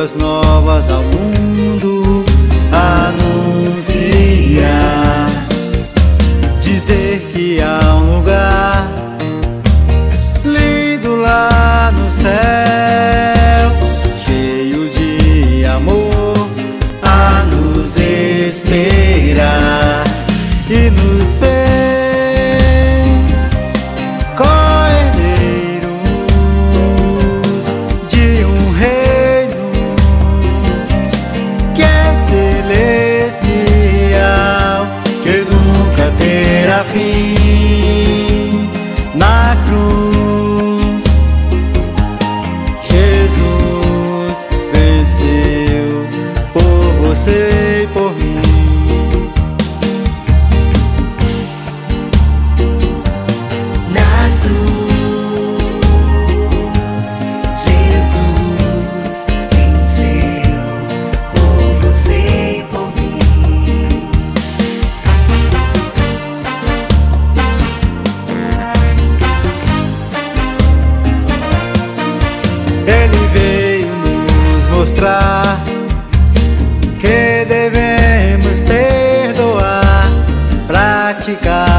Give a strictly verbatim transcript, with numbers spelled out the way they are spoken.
boas novas ao mundo anunciar, dizer que há um lugar lindo lá no céu, cheio de amor a nos esperar, e nos fez coerdeiros de um reino que é celestial, que nunca terá fim. Na cruz Jesus venceu por você e por mim. Ele veio nos mostrar que devemos perdoar, praticar